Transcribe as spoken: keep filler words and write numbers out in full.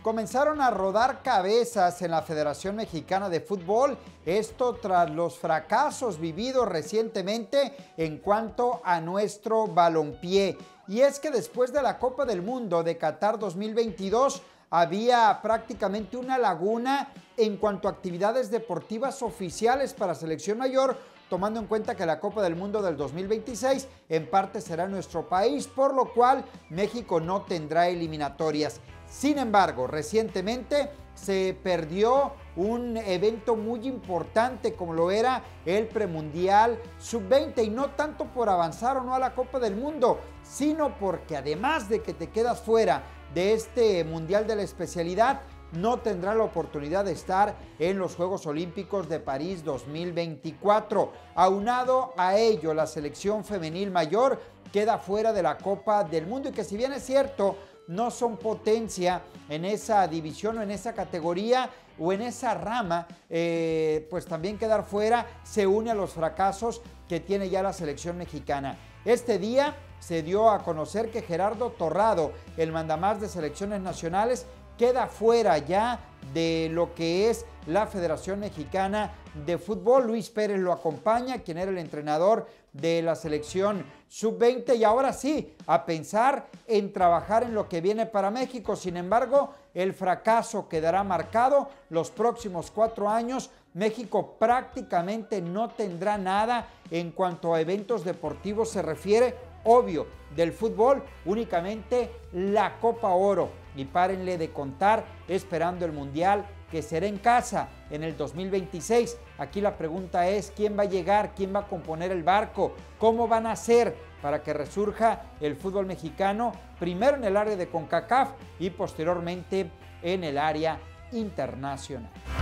Comenzaron a rodar cabezas en la Federación Mexicana de Fútbol, esto tras los fracasos vividos recientemente en cuanto a nuestro balompié. Y es que después de la Copa del Mundo de Qatar dos mil veintidós había prácticamente una laguna en cuanto a actividades deportivas oficiales para selección mayor, tomando en cuenta que la Copa del Mundo del dos mil veintiséis en parte será en nuestro país, por lo cual México no tendrá eliminatorias. Sin embargo, recientemente se perdió un evento muy importante como lo era el premundial sub veinte, y no tanto por avanzar o no a la Copa del Mundo, sino porque además de que te quedas fuera de este mundial de la especialidad, no tendrá la oportunidad de estar en los Juegos Olímpicos de París dos mil veinticuatro. Aunado a ello, la selección femenil mayor queda fuera de la Copa del Mundo, y que si bien es cierto, no son potencia en esa división o en esa categoría o en esa rama, eh, pues también quedar fuera se une a los fracasos que tiene ya la selección mexicana. Este día se dio a conocer que Gerardo Torrado, el mandamás de selecciones nacionales, queda fuera ya de lo que es la Federación Mexicana de Fútbol. Luis Pérez lo acompaña, quien era el entrenador de la selección sub veinte, y ahora sí, a pensar en trabajar en lo que viene para México. Sin embargo, el fracaso quedará marcado los próximos cuatro años. México prácticamente no tendrá nada en cuanto a eventos deportivos se refiere. Obvio, del fútbol únicamente la Copa Oro, y párenle de contar esperando el Mundial que será en casa en el dos mil veintiséis. Aquí la pregunta es: ¿quién va a llegar? ¿Quién va a componer el barco? ¿Cómo van a hacer para que resurja el fútbol mexicano, primero en el área de CONCACAF y posteriormente en el área internacional?